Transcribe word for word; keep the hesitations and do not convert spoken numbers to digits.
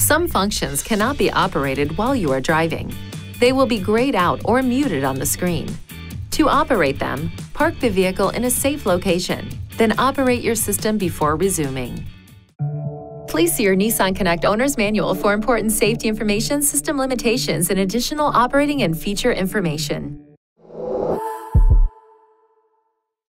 Some functions cannot be operated while you are driving. They will be grayed out or muted on the screen. To operate them, park the vehicle in a safe location, then operate your system before resuming. Please see your Nissan Connect Owner's Manual for important safety information, system limitations, and additional operating and feature information.